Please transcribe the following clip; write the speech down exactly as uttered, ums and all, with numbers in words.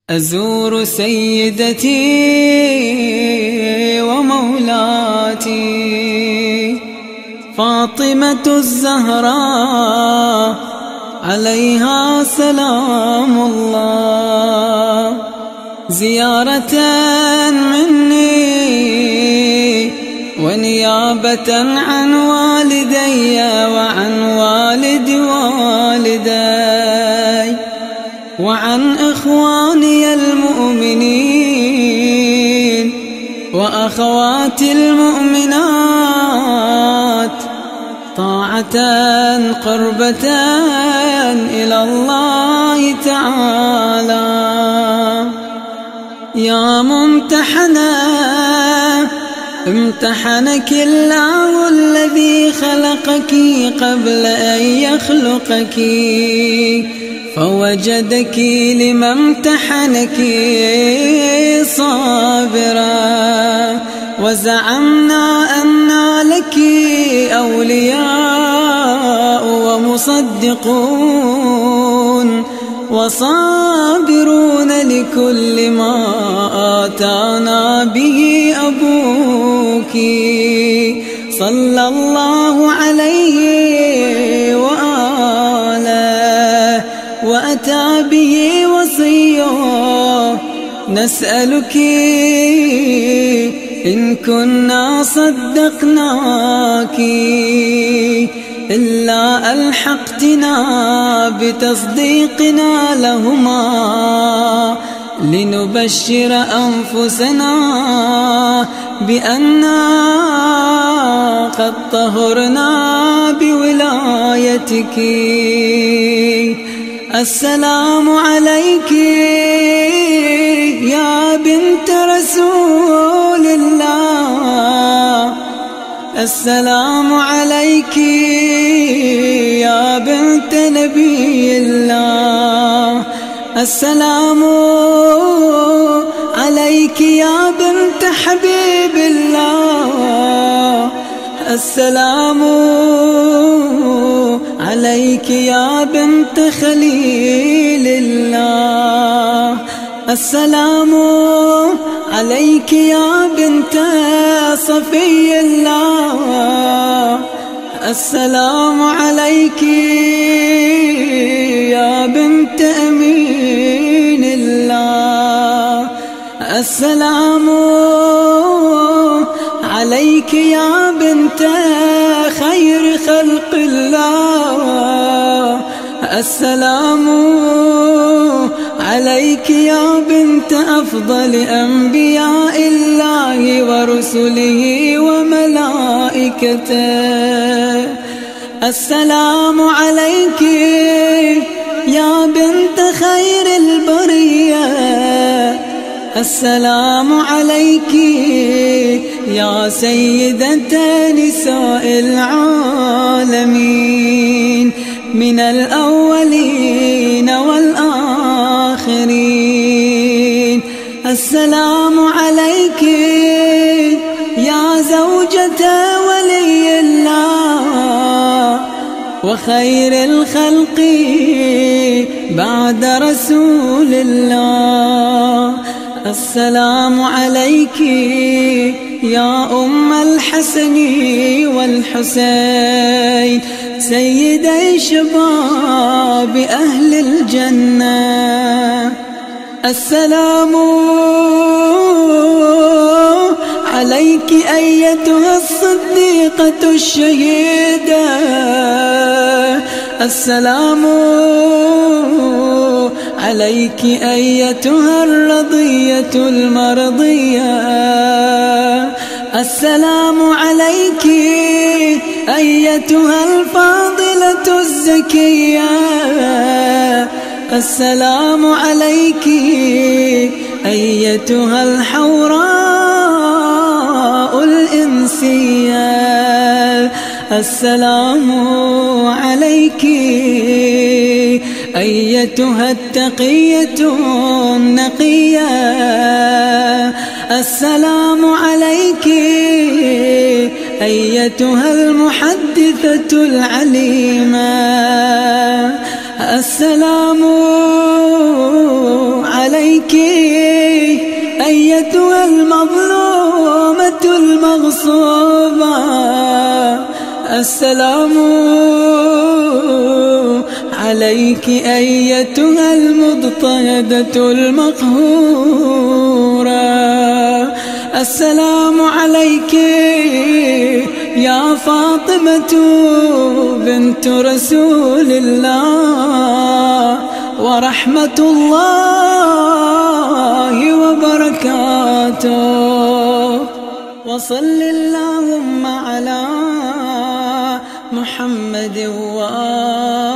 أزور سيدتي ومولاتي فاطمة الزهراء عليها سلام الله، زيارة مني ونيابة عن والدي وعن والد والدي وعن إخواني المؤمنين وأخواتي المؤمنات، طاعة قربة إلى الله تعالى. يا ممتحنة امتحنك الله الذي خلقك قبل أن يخلقك، فوجدك لما امتحنك صابرا، وزعمنا أن لك أولياء ومصدقون وصابرون لكل ما آتانا به أبوك صلى الله عليه وآله وأتى به وصيه. نسألك إن كنا صدقناك إلا ألحقتنا بتصديقنا لهما، لنبشر أنفسنا بأننا قد طهرنا بولايتك. السلام عليك يا بنت رسول الله، السلام عليك يا بنت نبي الله، السلام عليك يا بنت حبيب الله، السلام عليك يا بنت خليل الله، السلام عليك يا بنت صفي الله، السلام عليك يا بنت أمين الله، السلام عليك يا بنت خير خلق الله، السلام عليك يا بنت أفضل أنبياء الله ورسله وملائكته، السلام عليك يا بنت خير البرية، السلام عليك يا سيدة نساء العالمين من الأولين والآخرين، السلام عليك يا زوجة ولي الله وخير الخلق بعد رسول الله، السلام عليك يا أم الحسن والحسين سيدي شباب أهل الجنة، السلام عليك أيتها الصديقة الشهيدة، السلام عليك أيتها الرضية المرضية، السلام عليك أيتها الفاضلة الزكية، السلام عليك أيتها الحوراء الإنسية، السلام عليك أيتها التقية النقية، السلام عليك أيتها المحدثة العليمة، السلام عليك عليك أيتها المظلومة المغصوبة. السلام عليك أيتها المضطهدة المقهورة. السلام عليك يا فاطمة بنت رسول الله ورحمة الله وبركاته. وصل اللهم على محمد وآله